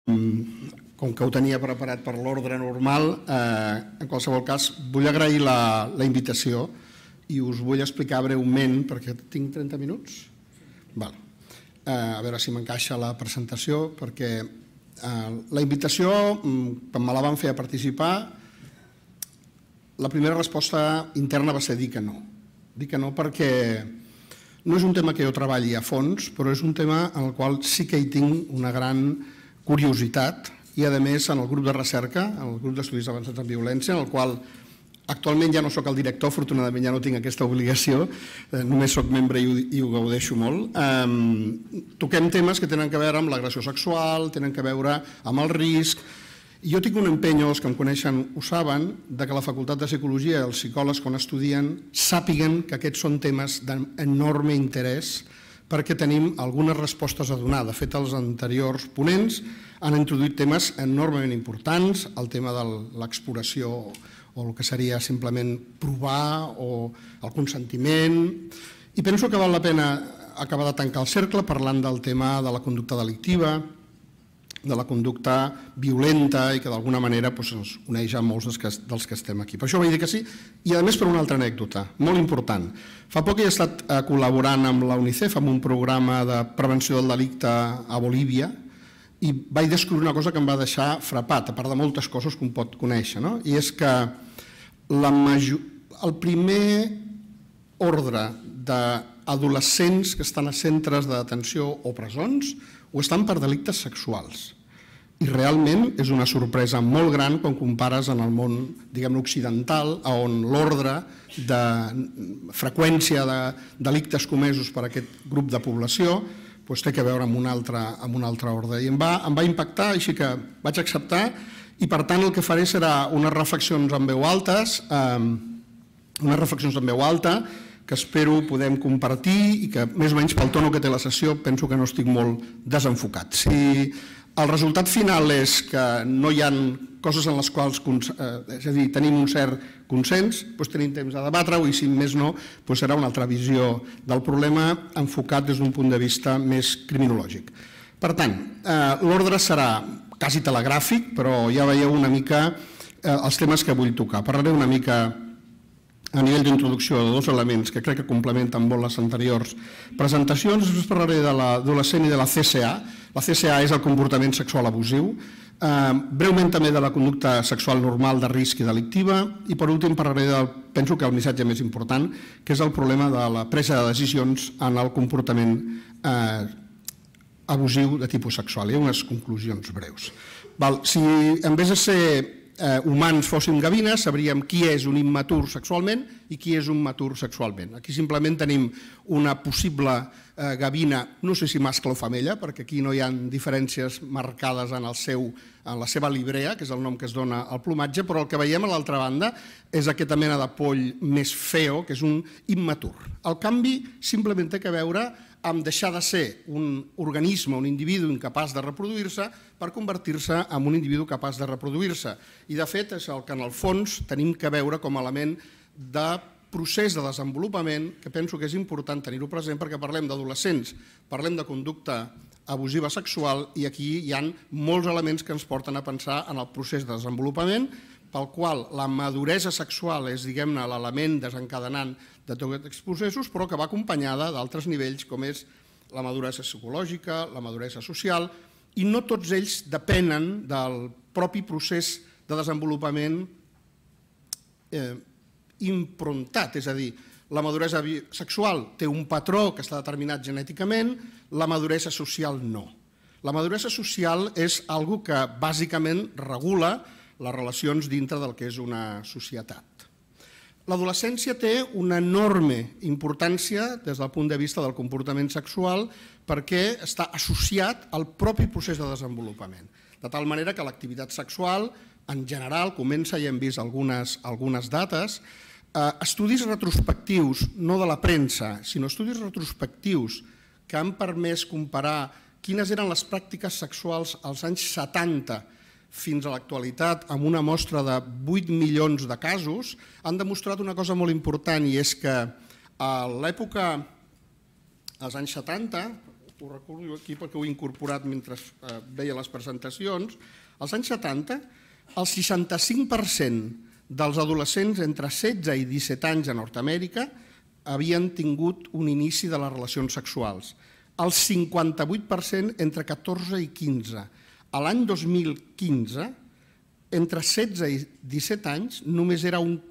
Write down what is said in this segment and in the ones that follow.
Com que ho tenia preparat per l'ordre normal, en qualsevol cas vull agrair la invitació i us vull explicar breument, perquè tinc 30 minuts? A veure si m'encaixa la presentació, perquè la invitació, quan me la van fer a participar, la primera resposta interna va ser dir que no. Dir que no perquè no és un tema que jo treballi a fons, però és un tema en el qual sí que hi tinc una gran curiositat i, a més, en el grup de recerca, en el grup d'estudis avançats en violència, en el qual actualment ja no soc el director, afortunadament ja no tinc aquesta obligació, només soc membre i ho gaudeixo molt. Toquem temes que tenen a veure amb l'agressió sexual, tenen a veure amb el risc. I jo tinc un empenyo, els que em coneixen ho saben, que la Facultat de Psicologia i els psicòlegs, quan estudien, sàpiguen que aquests són temes d'enorme interès perquè tenim algunes respostes a donar. De fet, els anteriors ponents han introduït temes enormement importants, el tema de l'exploració o el que seria simplement provar o el consentiment. I penso que val la pena acabar de tancar el cercle parlant del tema de la conducta delictiva, de la conducta violenta i que d'alguna manera ens uneix a molts dels que estem aquí. Per això vaig dir que sí i a més per una altra anècdota molt important. Fa poc he estat col·laborant amb la UNICEF en un programa de prevenció del delicte a Bolívia i vaig descobrir una cosa que em va deixar frapat, a part de moltes coses que un pot conèixer, i és que el primer ordre d'adolescents que estan a centres de detenció o presons o estan per delictes sexuals. I realment és una sorpresa molt gran quan compares en el món, diguem-ne, occidental, on l'ordre de freqüència de delictes comesos per aquest grup de població té a veure amb un altre ordre. I em va impactar, així que vaig acceptar, i per tant el que faré serà unes reflexions en veu alta, que espero podem compartir i que més o menys pel tono que té la sessió penso que no estic molt desenfocat. Si el resultat final és que no hi ha coses en les quals, és a dir, tenim un cert consens, doncs tenim temps de debatre-ho i si més no serà una altra visió del problema enfocat des d'un punt de vista més criminològic. Per tant, l'ordre serà quasi telegràfic, però ja veieu una mica els temes que vull tocar. Parlaré una mica a nivell d'introducció de dos elements que crec que complementen molt les anteriors presentacions. Després parlaré de l'adolescent i de la CSA. La CSA és el comportament sexual abusiu. Breument també de la conducta sexual normal de risc i delictiva. I per últim parlaré penso que el missatge més important, que és el problema de la presa de decisions en el comportament abusiu de tipus sexual. Hi ha unes conclusions breus. Si en vez de ser humans fóssim gavines, sabríem qui és un immatur sexualment i qui és un matur sexualment. Aquí simplement tenim una possible gavina, no sé si mascle o femella, perquè aquí no hi ha diferències marcades en la seva librea, que és el nom que es dona al plomatge, però el que veiem a l'altra banda és aquesta mena de poll més feo, que és un immatur. El canvi simplement té a veure amb deixar de ser un organisme, un individu incapaç de reproduir-se per convertir-se en un individu capaç de reproduir-se. I de fet és el que en el fons tenim que veure com a element de procés de desenvolupament que penso que és important tenir-ho present perquè parlem d'adolescents, parlem de conducta abusiva sexual i aquí hi ha molts elements que ens porten a pensar en el procés de desenvolupament pel qual la maduresa sexual és, diguem-ne, l'element desencadenant de tots aquests processos, però que va acompanyada d'altres nivells com és la maduresa psicològica, la maduresa social, i no tots ells depenen del propi procés de desenvolupament improntat, és a dir, la maduresa sexual té un patró que està determinat genèticament, la maduresa social no. La maduresa social és una cosa que bàsicament regula les relacions dintre del que és una societat. L'adolescència té una enorme importància des del punt de vista del comportament sexual perquè està associat al propi procés de desenvolupament. De tal manera que l'activitat sexual, en general, comença, i hem vist algunes dates, estudis retrospectius, no de la premsa, sinó estudis retrospectius que han permès comparar quines eren les pràctiques sexuals als anys 70 fins a l'actualitat amb una mostra de 8 milions de casos, han demostrat una cosa molt important i és que a l'època, als anys 70, ho recordo aquí perquè ho he incorporat mentre veia les presentacions, als anys 70 el 65% dels adolescents entre 16 i 17 anys a Nord-amèrica havien tingut un inici de les relacions sexuals. El 58% entre 14 i 15. A l'any 2015, entre 16 i 17 anys, només era un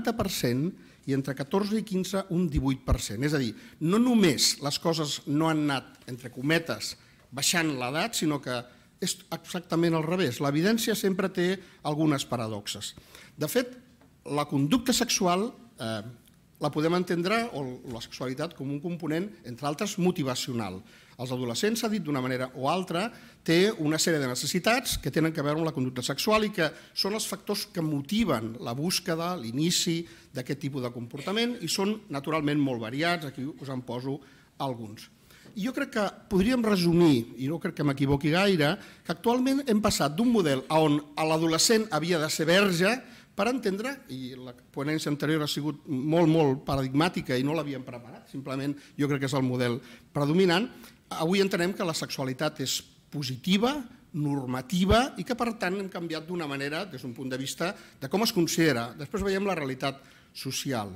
40% i entre 14 i 15 un 18%. És a dir, no només les coses no han anat, entre cometes, baixant l'edat, sinó que és exactament al revés. L'evidència sempre té algunes paradoxes. De fet, la conducta sexual la podem entendre, o la sexualitat, com un component, entre altres, motivacional. Els adolescents, s'ha dit d'una manera o altra, té una sèrie de necessitats que tenen a veure amb la conducta sexual i que són els factors que motiven la búsqueda, l'inici d'aquest tipus de comportament i són naturalment molt variats, aquí us en poso alguns. I jo crec que podríem resumir, i no crec que m'equivoqui gaire, que actualment hem passat d'un model on l'adolescent havia de ser verge per entendre, i la ponència anterior ha sigut molt paradigmàtica i no l'havíem preparat, simplement jo crec que és el model predominant, avui entenem que la sexualitat és positiva, normativa i que per tant hem canviat d'una manera des d'un punt de vista de com es considera. Després veiem la realitat social.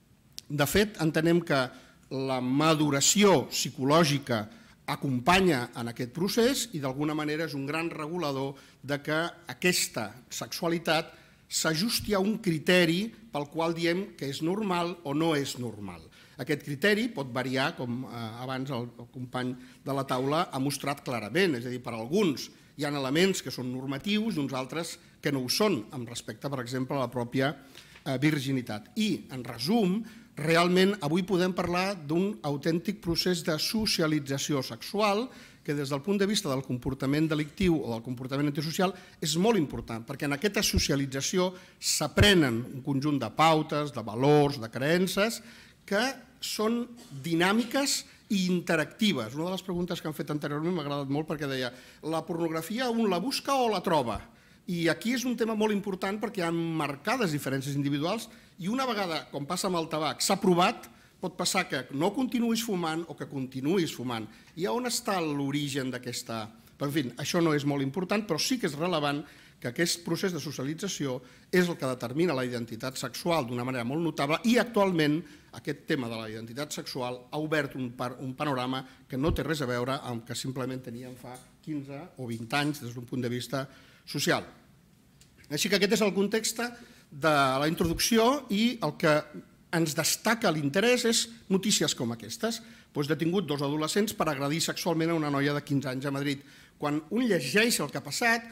De fet, entenem que la maduració psicològica acompanya en aquest procés i d'alguna manera és un gran regulador de que aquesta sexualitat s'ajusti a un criteri pel qual diem que és normal o no és normal. Aquest criteri pot variar, com abans el company de la taula ha mostrat clarament, és a dir, per alguns hi ha elements que són normatius i uns altres que no ho són, amb respecte, per exemple, a la pròpia virginitat. I, en resum, realment avui podem parlar d'un autèntic procés de socialització sexual que des del punt de vista del comportament delictiu o del comportament antisocial és molt important, perquè en aquesta socialització s'aprenen un conjunt de pautes, de valors, de creences, que són dinàmiques i interactives. Una de les preguntes que han fet anteriorment m'ha agradat molt perquè deia la pornografia un la busca o la troba? I aquí és un tema molt important perquè hi ha marcades diferències individuals i una vegada, com passa amb el tabac, s'ha provat, pot passar que no continuïs fumant o que continuïs fumant. I on està l'origen d'aquesta... En fi, això no és molt important, però sí que és rellevant que aquest procés de socialització és el que determina la identitat sexual d'una manera molt notable i actualment aquest tema de la identitat sexual ha obert un panorama que no té res a veure amb que simplement teníem fa 15 o 20 anys des d'un punt de vista social. Així que aquest és el context de la introducció i el que ens destaca l'interès és notícies com aquestes. Detingut 2 adolescents per agredir sexualment a una noia de 15 anys a Madrid. Quan un llegeix el que ha passat,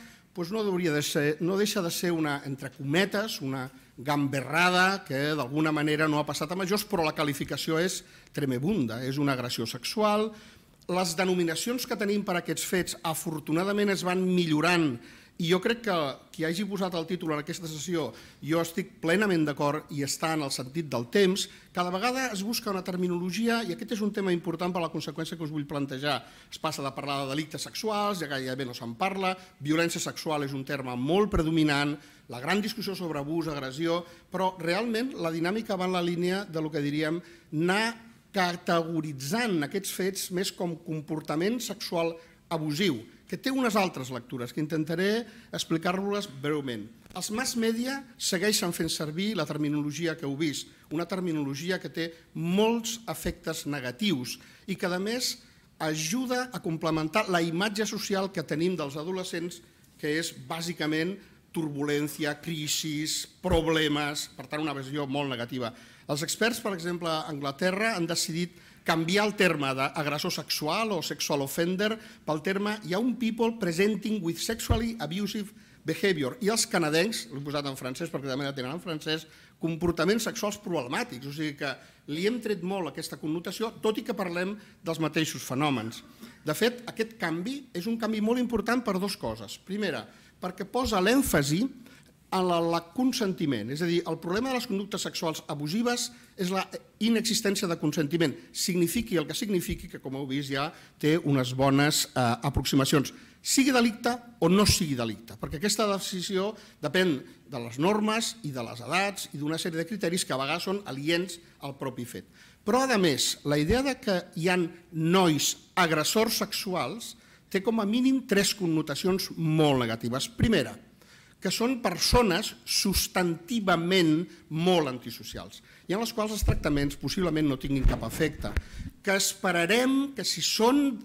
no deixa de ser una, entre cometes, una gamberrada que d'alguna manera no ha passat a majors, però la qualificació és tremebunda, és una agressió sexual. Les denominacions que tenim per a aquests fets afortunadament es van millorant i jo crec que qui hagi posat el títol en aquesta sessió, jo estic plenament d'acord i està en el sentit del temps, cada vegada es busca una terminologia i aquest és un tema important per la conseqüència que us vull plantejar. Es passa de parlar de delictes sexuals, ja gairebé no se'n parla, violència sexual és un terme molt predominant, la gran discussió sobre abús, agressió, però realment la dinàmica va en la línia del que diríem anar categoritzant aquests fets més com comportament sexual abusiu, que té unes altres lectures, que intentaré explicar-vos breument. Els mass media segueixen fent servir la terminologia que heu vist, una terminologia que té molts efectes negatius i que, a més, ajuda a complementar la imatge social que tenim dels adolescents, que és bàsicament turbulència, crisis, problemes, per tant, una visió molt negativa. Els experts, per exemple, a Anglaterra han decidit canviar el terme d'agressor sexual o sexual offender pel terme young people presenting with sexually abusive behavior. I els canadencs, l'he posat en francès perquè també la tenen en francès, comportaments sexuals problemàtics. O sigui que li hem tret molt aquesta connotació, tot i que parlem dels mateixos fenòmens. De fet, aquest canvi és un canvi molt important per 2 coses. Primera, perquè posa l'èmfasi en el consentiment. És a dir, el problema de les conductes sexuals abusives és la inexistència de consentiment. Signifiqui el que signifiqui, que com heu vist ja té unes bones aproximacions. Sigui delicte o no sigui delicte, perquè aquesta decisió depèn de les normes i de les edats i d'una sèrie de criteris que a vegades són aliens al propi fet. Però, a més, la idea que hi ha nois agressors sexuals té com a mínim 3 connotacions molt negatives. Primera, que són persones substantivament molt antisocials i en les quals els tractaments possiblement no tinguin cap efecte, que esperarem que si són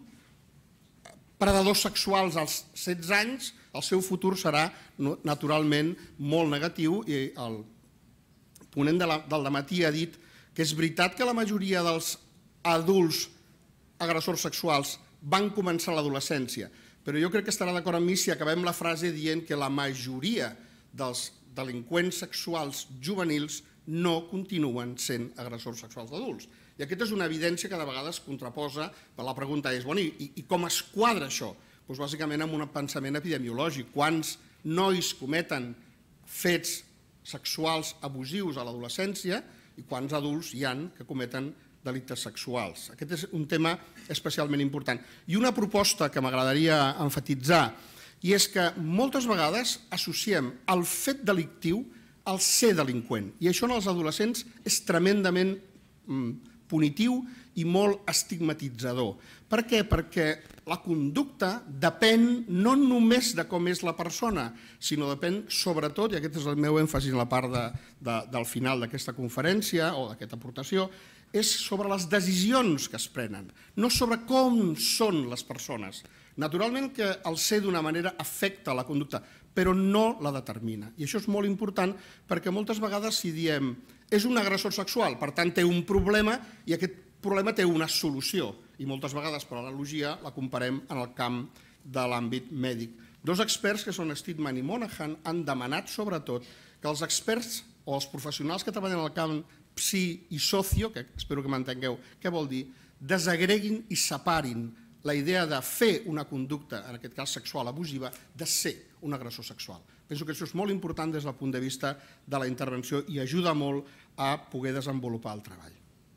predadors sexuals als 16 anys, el seu futur serà naturalment molt negatiu i el ponent del dematí ha dit que és veritat que la majoria dels adults agressors sexuals van començar a l'adolescència, però jo crec que estarà d'acord amb mi si acabem la frase dient que la majoria dels delinqüents sexuals juvenils no continuen sent agressors sexuals d'adults. I aquesta és una evidència que de vegades contraposa, però la pregunta és, i com es quadra això? Doncs bàsicament amb un pensament epidemiològic. Quants nois cometen fets sexuals abusius a l'adolescència i quants adults hi ha que cometen delictes sexuals. Aquest és un tema especialment important. I una proposta que m'agradaria emfatitzar, i és que moltes vegades associem el fet delictiu al ser delinqüent, i això en els adolescents és tremendament punitiu i molt estigmatitzador. Per què? Perquè la conducta depèn no només de com és la persona, sinó depèn sobretot, i aquest és el meu èmfasi en la part del final d'aquesta conferència o d'aquesta aportació, és sobre les decisions que es prenen, no sobre com són les persones. Naturalment que el ser d'una manera afecta la conducta, però no la determina. I això és molt important perquè moltes vegades si diem és un agressor sexual, per tant té un problema i aquest problema té una solució. I moltes vegades per analogia la comparem en el camp de l'àmbit mèdic. 2 experts que són Steadman i Monahan han demanat sobretot que els experts o els professionals que treballen al camp psi i socio, que espero que m'entengueu què vol dir, desagreguin i separin la idea de fer una conducta, en aquest cas sexual abusiva, de ser un agressor sexual. Penso que això és molt important des del punt de vista de la intervenció i ajuda molt a poder desenvolupar el treball.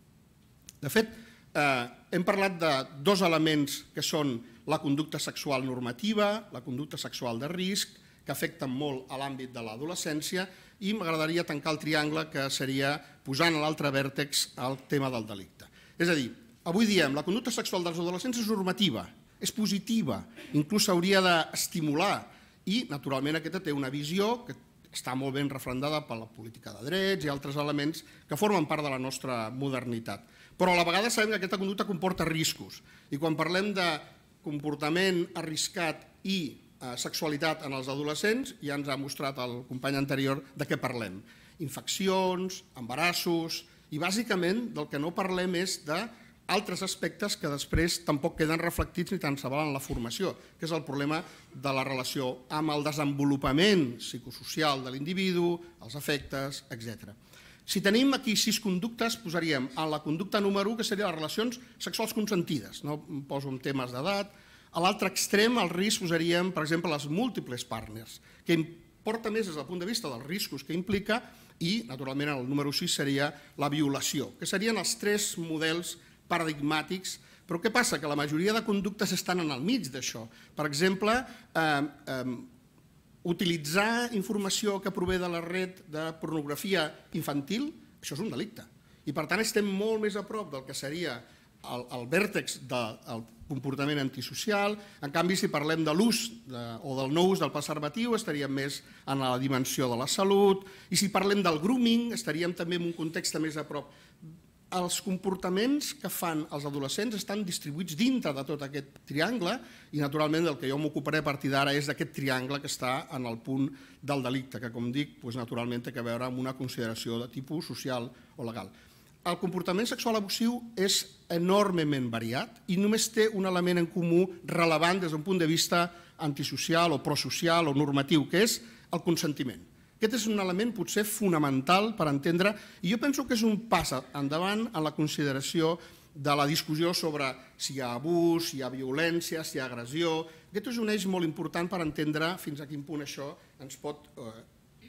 De fet, hem parlat de 2 elements que són la conducta sexual normativa, la conducta sexual de risc, que afecten molt a l'àmbit de l'adolescència, i m'agradaria tancar el triangle que seria posant a l'altre vèrtex el tema del delicte. És a dir, avui diem la conducta sexual dels adolescents és normativa, és positiva, inclús s'hauria d'estimular i, naturalment, aquesta té una visió que està molt ben refrendada per la política de drets i altres elements que formen part de la nostra modernitat. Però a la vegada sabem que aquesta conducta comporta riscos i quan parlem de comportament arriscat i sexualitat en els adolescents, ja ens ha mostrat el company anterior de què parlem. Infeccions, embarassos, i bàsicament del que no parlem és d'altres aspectes que després tampoc queden reflectits ni tan se val en la formació, que és el problema de la relació amb el desenvolupament psicosocial de l'individu, els afectes, etc. Si tenim aquí 6 conductes, posaríem en la conducta número 1, que seria les relacions sexuals consentides, no em poso en temes d'edat. A l'altre extrem, al risc, posaríem, per exemple, les múltiples partners, que importa més des del punt de vista dels riscos que implica i, naturalment, el número 6 seria la violació, que serien els 3 models paradigmàtics. Però què passa? Que la majoria de conductes estan en el mig d'això. Per exemple, utilitzar informació que prové de la red de pornografia infantil, això és un delicte. I, per tant, estem molt més a prop del que seria el vèrtex del comportament antisocial. En canvi, si parlem de l'ús o del no ús del preservatiu, estaríem més en la dimensió de la salut, i si parlem del grooming, estaríem també en un context més a prop. Els comportaments que fan els adolescents estan distribuïts dintre de tot aquest triangle i, naturalment, del que jo m'ocuparé a partir d'ara és d'aquest triangle que està en el punt del delicte, que, com dic, naturalment té a veure amb una consideració de tipus social o legal. El comportament sexual abusiu és enormement variat i només té un element en comú rellevant des d'un punt de vista antisocial o prosocial o normatiu, que és el consentiment. Aquest és un element potser fonamental per entendre, i jo penso que és un pas endavant en la consideració de la discussió sobre si hi ha abús, si hi ha violència, si hi ha agressió. Aquest és un eix molt important per entendre fins a quin punt això ens pot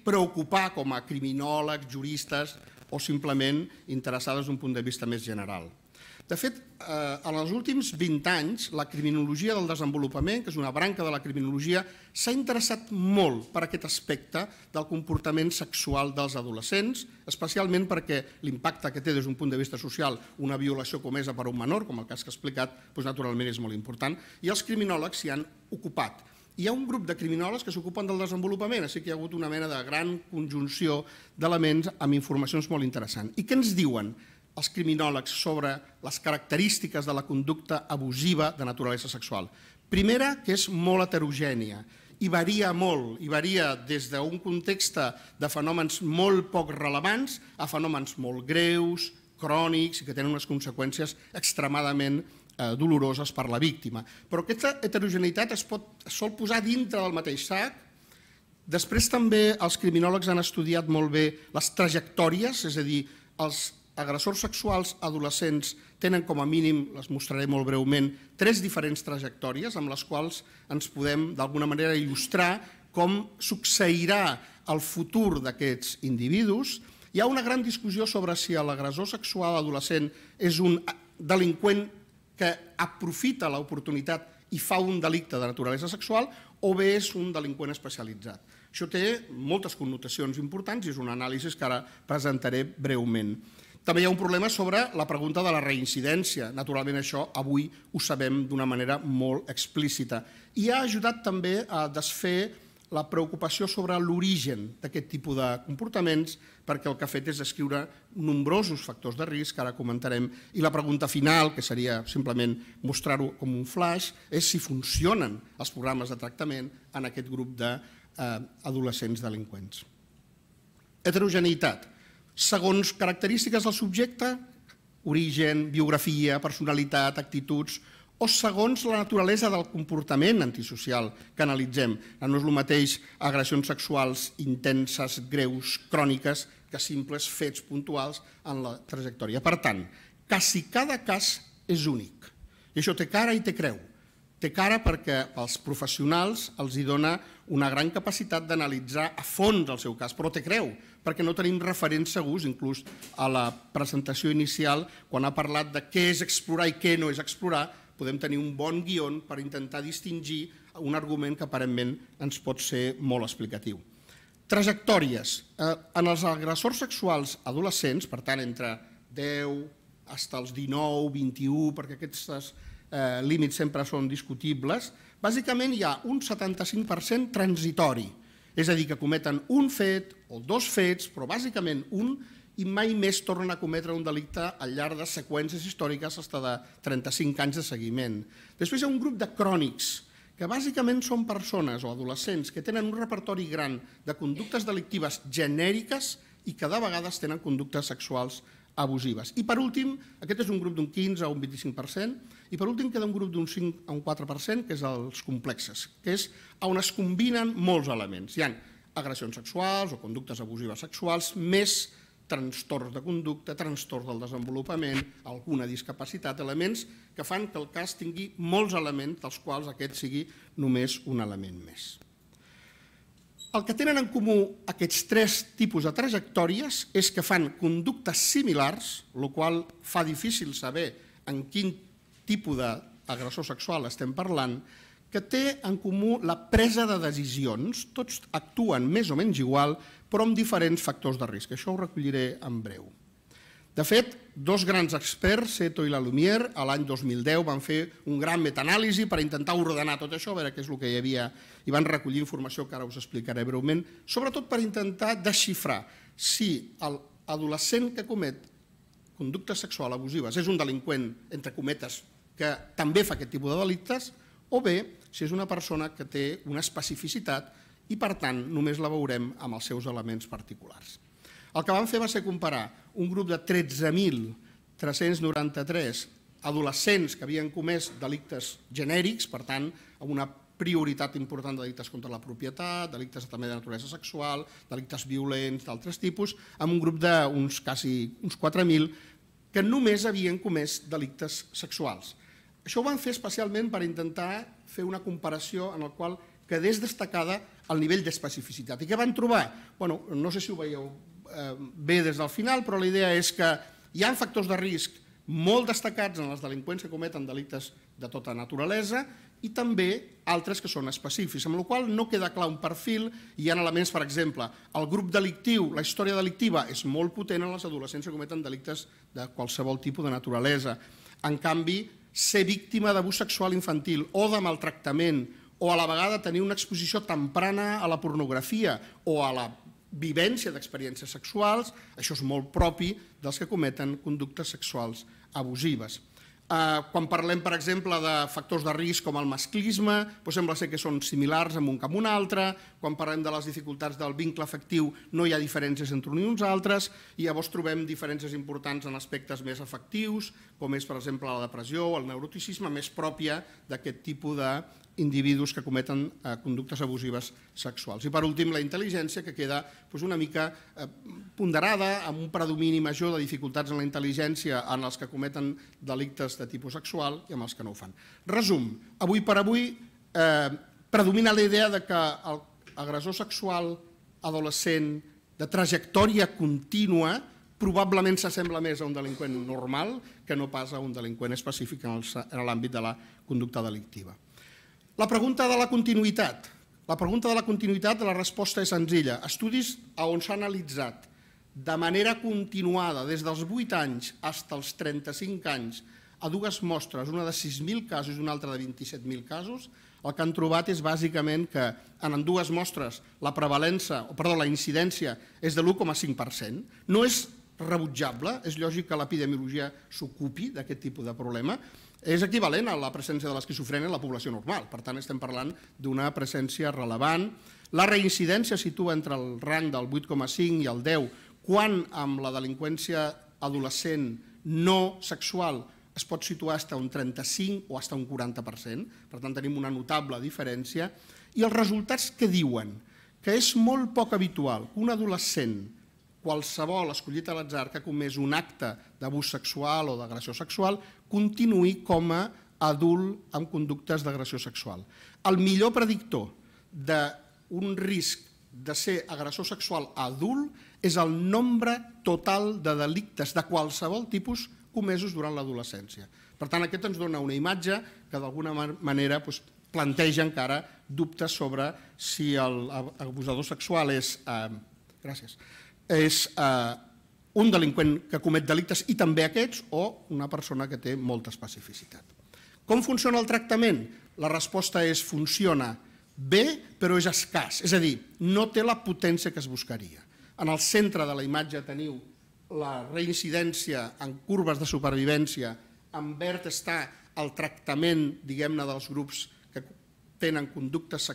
preocupar com a criminòlegs, juristes o simplement interessades d'un punt de vista més general. De fet, en els últims 20 anys, la criminologia del desenvolupament, que és una branca de la criminologia, s'ha interessat molt per aquest aspecte del comportament sexual dels adolescents, especialment perquè l'impacte que té des d'un punt de vista social una violació comesa per un menor, com el cas que he explicat, naturalment és molt important, i els criminòlegs s'hi han ocupat. Hi ha un grup de criminòlegs que s'ocupen del desenvolupament, així que hi ha hagut una mena de gran conjunció d'elements amb informacions molt interessants. I què ens diuen els criminòlegs sobre les característiques de la conducta abusiva de naturalesa sexual? Primera, que és molt heterogènia i varia molt, i varia des d'un context de fenòmens molt poc rellevants a fenòmens molt greus, crònics i que tenen unes conseqüències extremadament doloroses per la víctima. Però aquesta heterogeneïtat es sol posar dintre del mateix sac. Després també els criminòlegs han estudiat molt bé les trajectòries, és a dir, els agressors sexuals adolescents tenen com a mínim, les mostraré molt breument, 3 diferents trajectòries amb les quals ens podem d'alguna manera il·lustrar com succeirà el futur d'aquests individus. Hi ha una gran discussió sobre si l'agressor sexual adolescent és un delinqüent que aprofita l'oportunitat i fa un delicte de naturalesa sexual o bé és un delinqüent especialitzat. Això té moltes connotacions importants i és una anàlisi que ara presentaré breument. També hi ha un problema sobre la pregunta de la reincidència. Naturalment això avui ho sabem d'una manera molt explícita. I ha ajudat també a desfer la preocupació sobre l'origen d'aquest tipus de comportaments, perquè el que ha fet és descriure nombrosos factors de risc, que ara comentarem, i la pregunta final, que seria simplement mostrar-ho com un flash, és si funcionen els programes de tractament en aquest grup d'adolescents delinqüents. Heterogeneïtat. Segons característiques del subjecte, origen, biografia, personalitat, actituds, o segons la naturalesa del comportament antisocial que analitzem. No és el mateix agressions sexuals intenses, greus, cròniques, que simples fets puntuals en la trajectòria. Per tant, quasi cada cas és únic. I això té cara i té creu. Té cara perquè als professionals els dona una gran capacitat d'analitzar a fons el seu cas, però té creu, perquè no tenim referents segurs, inclús a la presentació inicial, quan ha parlat de què és explorar i què no és explorar, podem tenir un bon guió per intentar distingir un argument que aparentment ens pot ser molt explicatiu. Trajectòries. En els agressors sexuals adolescents, per tant, entre 10 fins als 19, 21, perquè aquests límits sempre són discutibles, bàsicament hi ha un 75% transitori, és a dir, que cometen un fet o 2 fets, però bàsicament un, i mai més tornen a cometre un delicte al llarg de seqüències històriques fins de 35 anys de seguiment. Després hi ha un grup de crònics, que bàsicament són persones o adolescents que tenen un repertori gran de conductes delictives genèriques i que de vegades tenen conductes sexuals abusives. I per últim, aquest és un grup d'un 15 o un 25%, i per últim queda un grup d'un 5 a un 4%, que és els complexes, que és on es combinen molts elements. Hi ha agressions sexuals o conductes abusives sexuals, més trastorns de conducta, trastorns del desenvolupament, alguna discapacitat, elements que fan que el cas tingui molts elements, dels quals aquest sigui només un element més. El que tenen en comú aquests 3 tipus de trajectòries és que fan conductes similars, el qual fa difícil saber en quin tipus d'agressor sexual estem parlant, que té en comú la presa de decisions. Tots actuen més o menys igual, però amb diferents factors de risc. Això ho recolliré en breu. De fet, 2 grans experts, Seto i Lalumière, l'any 2010 van fer un gran metaanàlisi per intentar ordenar tot això, a veure què és el que hi havia, i van recollir informació que ara us explicaré breument, sobretot per intentar desxifrar si l'adolescent que comet conductes sexuals abusives és un delinqüent, entre cometes, que també fa aquest tipus de delictes, o bé si és una persona que té una especificitat i, per tant, només la veurem amb els seus elements particulars. El que vam fer va ser comparar un grup de 13.393 adolescents que havien comès delictes genèrics, per tant, amb una prioritat important de delictes contra la propietat, delictes també de naturalesa sexual, delictes violents d'altres tipus, amb un grup d'uns 4.000 que només havien comès delictes sexuals. Això ho van fer especialment per intentar fer una comparació en la qual quedés destacada el nivell d'especificitat. I què van trobar? No sé si ho veieu bé des del final, però la idea és que hi ha factors de risc molt destacats en els delinqüents que cometen delictes de tota naturalesa i també altres que són específics, amb la qual cosa no queda clar un perfil. Hi ha elements, per exemple, el grup delictiu, la història delictiva és molt potent en els adolescents que cometen delictes de qualsevol tipus de naturalesa. En canvi, ser víctima d'abús sexual infantil o de maltractament o a la vegada tenir una exposició temprana a la pornografia o a la vivència d'experiències sexuals, això és molt propi dels que cometen conductes sexuals abusives. Quan parlem, per exemple, de factors de risc com el masclisme, sembla ser que són similars en un que en un altre. Quan parlem de les dificultats del vincle afectiu, no hi ha diferències entre uns i uns altres, i llavors trobem diferències importants en aspectes més afectius, com és, per exemple, la depressió o el neuroticisme, més pròpia d'aquest tipus d'individus que cometen conductes abusives sexuals. I per últim, la intel·ligència, que queda una mica ponderada, amb un predomini major de dificultats en la intel·ligència en els que cometen delictes de tipus sexual i amb els que no ho fan. Resum, avui per avui predomina la idea que l'agressor sexual adolescent de trajectòria contínua probablement s'assembla més a un delinqüent normal que no pas a un delinqüent específic en l'àmbit de la conducta delictiva. La pregunta de la continuïtat. La pregunta de la continuïtat, la resposta és senzilla. Estudis on s'ha analitzat de manera continuada des dels 8 anys fins als 35 anys a dues mostres, una de 6.000 casos i una altra de 27.000 casos, el que han trobat és bàsicament que en dues mostres la incidència és de l'1,5%. No és rebutjable, és lògic que l'epidemiologia s'ocupi d'aquest tipus de problema. És equivalent a la presència de l'esquizofrènia en la població normal, per tant estem parlant d'una presència rellevant. La reincidència situa entre el rang del 8,5 i el 10, quan amb la delinqüència adolescent no sexual es pot situar fins a un 35 o fins a un 40%, per tant tenim una notable diferència. I els resultats què diuen? Que és molt poc habitual que un adolescent, qualsevol escollit a l'atzar que ha comès un acte d'abús sexual o d'agressió sexual, continuï com a adult amb conductes d'agressió sexual. El millor predictor d'un risc de ser agressor sexual adult és el nombre total de delictes de qualsevol tipus comesos durant l'adolescència. Per tant, aquest ens dona una imatge que d'alguna manera planteja encara dubtes sobre si l'abusador sexual és un delinqüent que comet delictes i també aquests, o una persona que té molta especificitat. Com funciona el tractament? La resposta és funciona bé, però és escàs, és a dir, no té la potència que es buscaria. En el centre de la imatge teniu la reincidència en curves de supervivència, en verd està el tractament, diguem-ne, dels grups que tenen conductes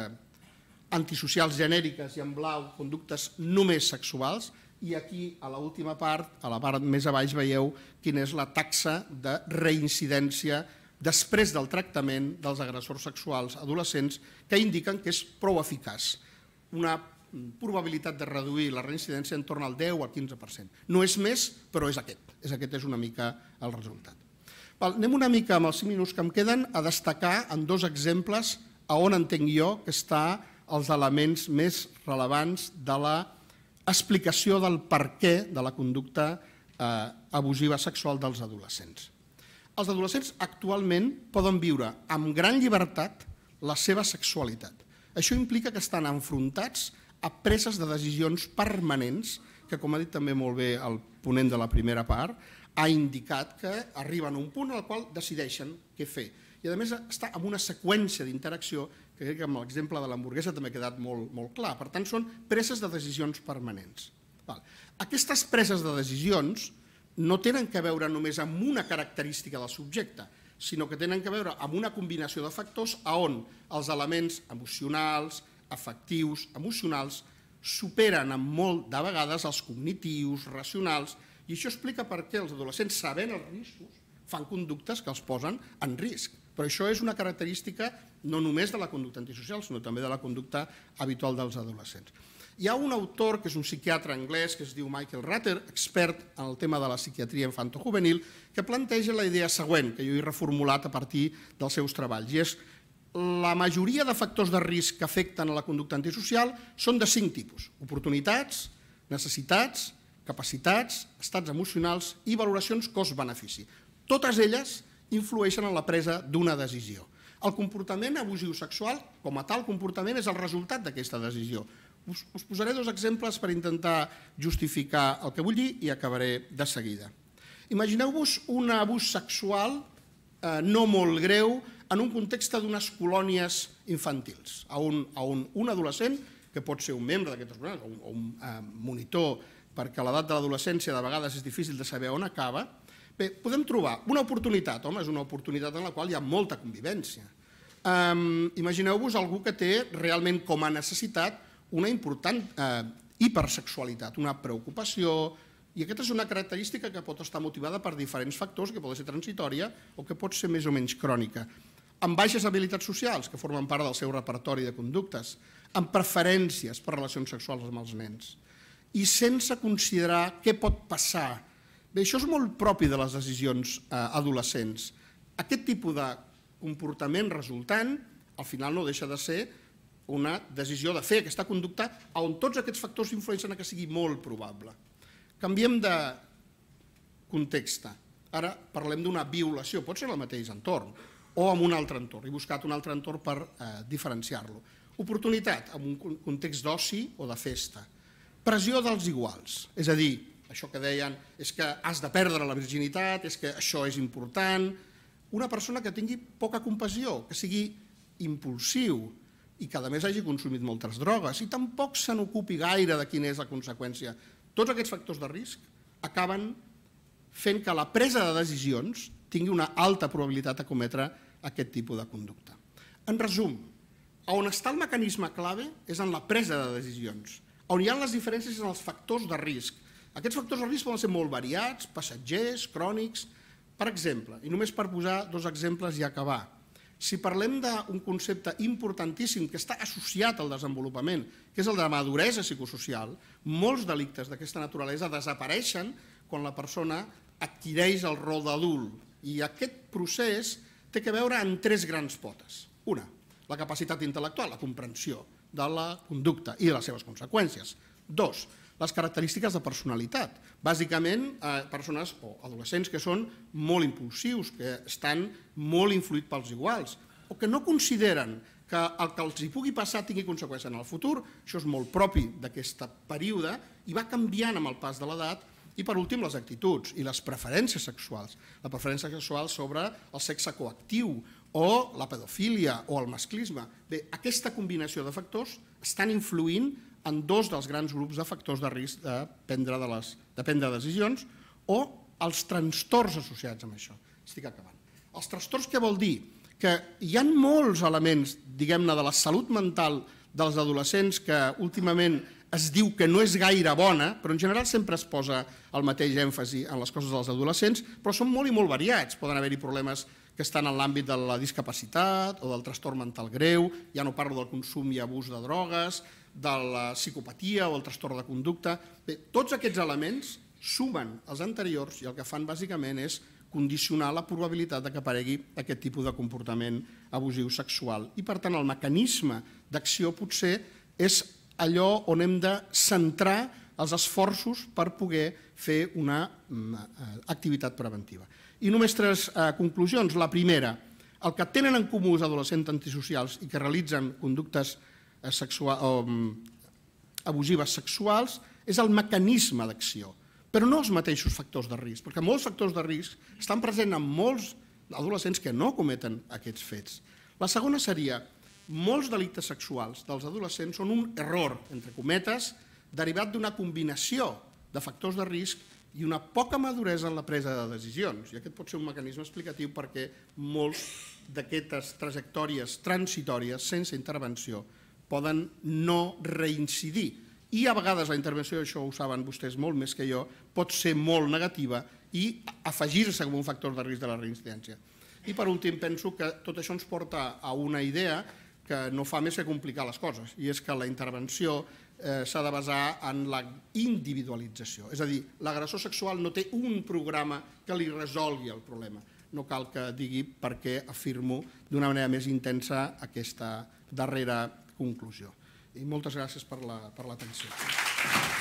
antisocials genèriques i en blau conductes només sexuals, i aquí a l'última part, a la part més a baix, veieu quina és la taxa de reincidència després del tractament dels agressors sexuals adolescents, que indiquen que és prou eficaç. Una probabilitat de reduir la reincidència en torn al 10 o al 15%. No és més, però és aquest. És una mica el resultat. Anem una mica, amb els 5 minuts que em queden, a destacar en 2 exemples a on entenc jo que està els elements més rellevants de l'explicació del perquè de la conducta abusiva sexual dels adolescents. Els adolescents actualment poden viure amb gran llibertat la seva sexualitat. Això implica que estan enfrontats a preses de decisions permanents, que, com ha dit també molt bé el ponent de la primera part, ha indicat que arriben a un punt al qual decideixen què fer. I a més està en una seqüència d'interacció que crec que amb l'exemple de l'hamburguesa també ha quedat molt clar. Per tant, són preses de decisions permanents. Aquestes preses de decisions no tenen que veure només amb una característica del subjecte, sinó que tenen que veure amb una combinació de factors on els elements emocionals, afectius, emocionals, superen amb molt de vegades els cognitius, racionals, i això explica per què els adolescents, sabent els riscos, fan conductes que els posen en risc. Però això és una característica no només de la conducta antisocial, sinó també de la conducta habitual dels adolescents. Hi ha un autor, que és un psiquiatre anglès, que es diu Michael Rutter, expert en el tema de la psiquiatria infantojuvenil, que planteja la idea següent, que jo he reformulat a partir dels seus treballs, i és La majoria de factors de risc que afecten a la conducta antisocial són de 5 tipus: oportunitats, necessitats, capacitats, estats emocionals i valoracions cost-benefici. Totes elles influeixen en la presa d'una decisió. El comportament abusiu sexual, com a tal comportament, és el resultat d'aquesta decisió. Us posaré 2 exemples per intentar justificar el que vull dir i acabaré de seguida. Imagineu-vos un abús sexual no molt greu en un context d'unes colònies infantils, on un adolescent, que pot ser un membre d'aquestes colònies o un monitor, perquè a l'edat de l'adolescència de vegades és difícil de saber on acaba, bé, podem trobar una oportunitat, home, és una oportunitat en la qual hi ha molta convivència. Imagineu-vos algú que té realment com a necessitat una important hipersexualitat, una preocupació, i aquesta és una característica que pot estar motivada per diferents factors, que pot ser transitòria o que pot ser més o menys crònica, amb baixes habilitats socials, que formen part del seu repertori de conductes, amb preferències per relacions sexuals amb els nens, i sense considerar què pot passar. Bé, això és molt propi de les decisions adolescents. Aquest tipus de comportament resultant, al final no deixa de ser una decisió de fer aquesta conducta on tots aquests factors influeixen a que sigui molt probable. Canviem de context. Ara parlem d'una violació, pot ser en el mateix entorn o en un altre entorn. He buscat un altre entorn per diferenciar-lo. Oportunitat, en un context d'oci o de festa. Pressió dels iguals, és a dir, això que deien és que has de perdre la virginitat, és que això és important. Una persona que tingui poca compassió, que sigui impulsiu i que a més hagi consumit moltes drogues i tampoc se n'ocupi gaire de quina és la conseqüència. Tots aquests factors de risc acaben fent que la presa de decisions tingui una alta probabilitat de cometre aquest tipus de conducta. En resum, on està el mecanisme clave és en la presa de decisions. On hi ha les diferències en els factors de risc. Aquests factors de risc poden ser molt variats, passatgers, crònics. Per exemple, i només per posar 2 exemples i acabar, si parlem d'un concepte importantíssim que està associat al desenvolupament, que és el de maduresa psicosocial, molts delictes d'aquesta naturalesa desapareixen quan la persona adquireix el rol d'adult. I aquest procés té a veure amb 3 grans potes. Una, la capacitat intel·lectual, la comprensió de la conducta i de les seves conseqüències. 2, les característiques de personalitat. Bàsicament, persones o adolescents que són molt impulsius, que estan molt influïts pels iguals, o que no consideren que el que els hi pugui passar tingui conseqüències en el futur. Això és molt propi d'aquest període i va canviant amb el pas de l'edat. I per últim, les actituds i les preferències sexuals. La preferència sexual sobre el sexe coactiu o la pedofília o el masclisme. Bé, aquesta combinació de factors estan influint en 2 dels grans grups de factors de risc de prendre decisions o els trastorns associats amb això. Estic acabant. Els trastorns què vol dir? Que hi ha molts elements, diguem-ne, de la salut mental dels adolescents que últimament es diu que no és gaire bona, però en general sempre es posa el mateix èmfasi en les coses dels adolescents, però són molt i molt variats. Poden haver-hi problemes que estan en l'àmbit de la discapacitat o del trastorn mental greu, ja no parlo del consum i abús de drogues, de la psicopatia o el trastorn de conducta. Bé, tots aquests elements sumen als anteriors i el que fan bàsicament és condicionar la probabilitat que aparegui aquest tipus de comportament abusiu sexual. I per tant el mecanisme d'acció potser és allò on hem de centrar els esforços per poder fer una activitat preventiva. I només 3 conclusions. La primera, el que tenen en comú els adolescents antisocials i que realitzen conductes abusives sexuals és el mecanisme d'acció, però no els mateixos factors de risc, perquè molts factors de risc estan presents en molts adolescents que no cometen aquests fets. La segona seria, molts delictes sexuals dels adolescents són un error, entre cometes, derivat d'una combinació de factors de risc i una poca maduresa en la presa de decisions. I aquest pot ser un mecanisme explicatiu perquè molts d'aquestes trajectòries transitòries sense intervenció poden no reincidir. I a vegades la intervenció, això ho saben vostès molt més que jo, pot ser molt negativa i afegir-se com un factor de risc de la reincidència. I per últim, penso que tot això ens porta a una idea que no fa més que complicar les coses, i és que la intervenció s'ha de basar en la individualització. És a dir, l'agressor sexual no té un programa que li resolgui el problema. no cal que digui per què afirmo d'una manera més intensa aquesta darrera conclusió. I moltes gràcies per l'atenció.